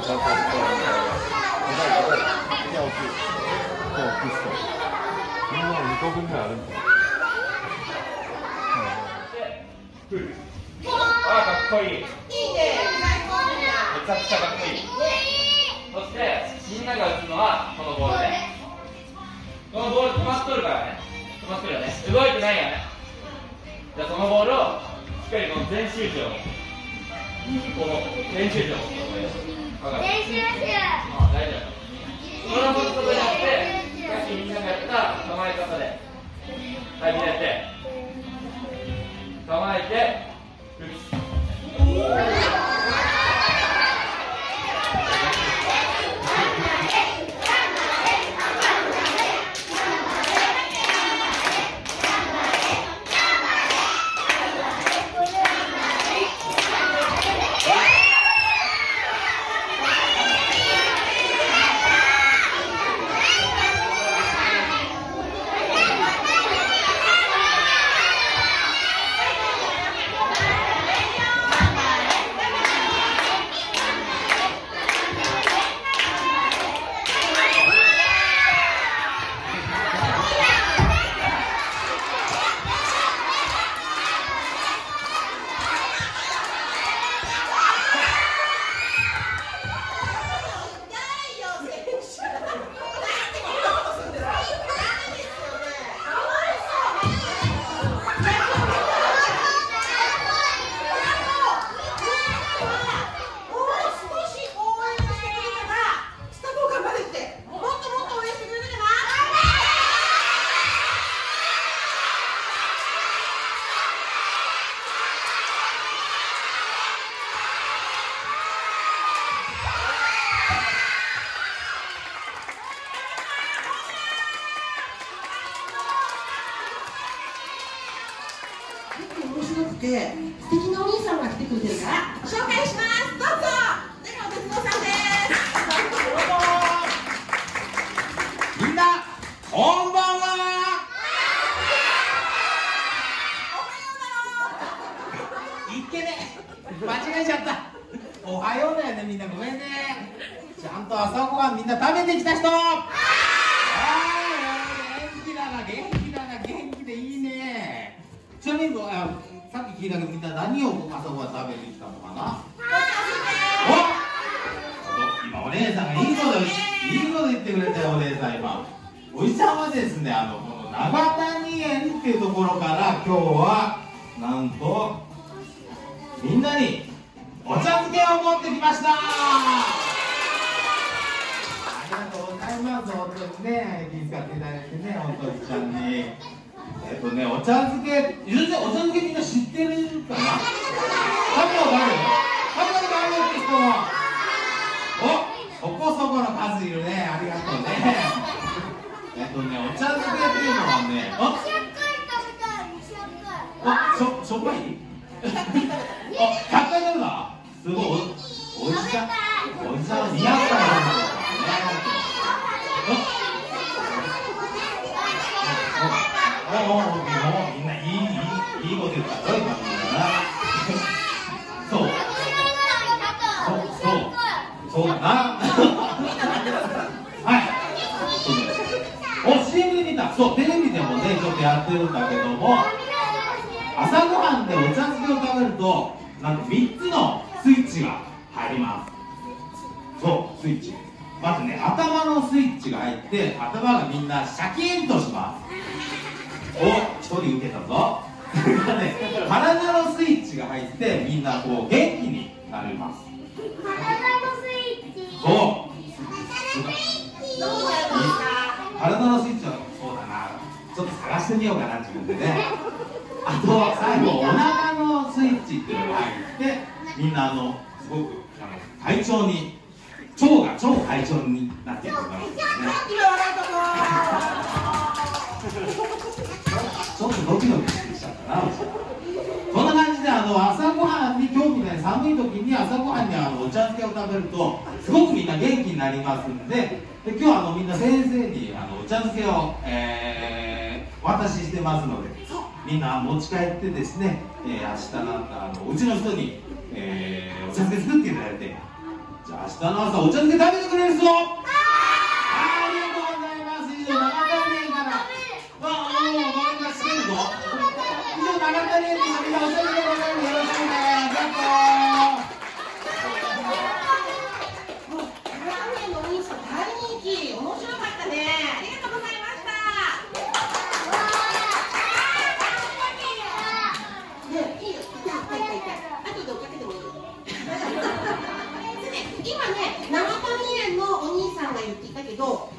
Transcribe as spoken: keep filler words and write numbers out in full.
個分ぐらいあるんだ。 ああ、かっこいい。いいね。最高だ。めちゃくちゃかっこいい。そしてみんなが打つのはこのボールね。このボール止まっとるからね。止まっとるよね。動いてないよね。じゃあそのボールをしっかりこの全集中をこの全集中を分かる。 練習しあ、大丈夫。このボールとやってさっきみんながやった構え方ではい、みんなやって構えて打つ。 面白くて素敵なお兄さんが来てくれてるから紹介します。どうぞ。出川哲朗さんです。 みんなこんばんは。いっけね間違えちゃった。おはようだよね。みんなごめんね。ちゃんと朝ごはんみんな食べてきた人。ああ、元気だな元気だな元気でいいね。ちなみにあさっき聞いたけどみんな何を朝ごはん食べてきたのかな。お今お姉さんがいいこといいこと言ってくれたよ。お姉さん今おじちゃんはですね、あのこの長谷園っていうところから今日はなんとみんなにお茶漬けを持ってきました。ありがとうございます。本当にね気遣っていただいてね、本当にちゃんにえっとね、お茶漬け、ゆずお茶漬けみんな知ってるかな。食べたことある？食べたことあるよって人はお、そこそこの数いるね。ありがとうね。えっとね、お茶漬けっていうのはね、ああ、しょ、しょっぱいあ、ひゃっかい食べたすごい、お、おじちゃんおじちゃんはにひゃっかい食べたからね。おお、みんないい、いい、いいこと言ったよ、今みんなな。そう。そう、そう、そうだな。はい。お、シーエム で見た。そう、テレビでもね、ちょっとやってるんだけども。朝ごはんでお茶漬けを食べると、なんとみっつのスイッチが入ります。そう、スイッチ。まずね、頭のスイッチが入って、頭がみんなシャキーンとします。お、一人受けたぞ。ね、体のスイッチが入ってみんなこう元気になります。 体のスイッチ。 そう。体のスイッチはそうだな。ちょっと探してみようかな自分でね。あと最後お腹のスイッチっていうのが入ってみんなあのすごくあの体調に腸が超快調になっていくと思いますね。ちょっとドキドキしてきちゃったな。こんな感じであの朝ごはんに今日みたいに寒い時に朝ごはんにあのお茶漬けを食べるとすごくみんな元気になりますんで、で今日はあのみんな先生にあのお茶漬けを、えー、お渡ししてますのでみんな持ち帰ってですね、えー、明日なんかあのうちの人に、えー、お茶漬け作っていただいて、 じゃあ明日の朝お茶漬け食べてくれる人。ありがとうございます。以上長谷園から。ああ、もう周りがしてるぞ。以上長谷園からみんなお茶漬けでございます。よろしくね。ありがとう。 もう長谷園のお兄さん大人気、面白かったね。ありがとうございました。ね、いいよ。痛い痛い痛い痛い。後で追っかけてもいいよ。でね、今ね、長谷園のお兄さんが言っていたけど、